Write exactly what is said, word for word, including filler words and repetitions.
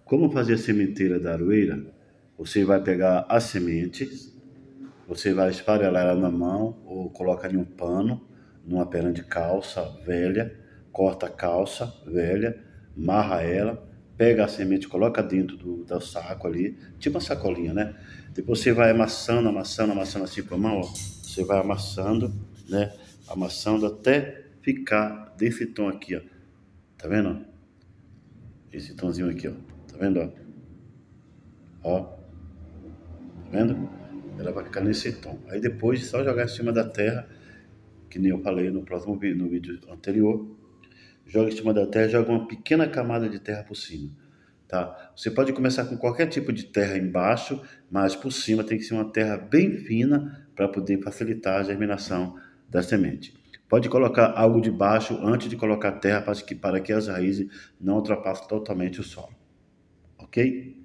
Como fazer a sementeira da aroeira? Você vai pegar as sementes, você vai esfarelar ela na mão ou coloca em um pano, numa perna de calça velha, corta a calça velha, amarra ela, pega a semente, coloca dentro do, do saco ali, tipo uma sacolinha, né? Depois você vai amassando, amassando, amassando assim com a mão, ó. Você vai amassando, né? Amassando até ficar desse tom aqui, ó. Tá vendo? Esse tomzinho aqui, ó. Tá vendo, ó? Ó, tá vendo? Ela vai ficar nesse tom. Aí depois só jogar em cima da terra, que nem eu falei no próximo vídeo, no vídeo anterior. Joga em cima da terra, joga uma pequena camada de terra por cima, tá? Você pode começar com qualquer tipo de terra embaixo, mas por cima tem que ser uma terra bem fina para poder facilitar a germinação da semente. Pode colocar algo de baixo antes de colocar terra para que, para que as raízes não ultrapassem totalmente o solo, ok?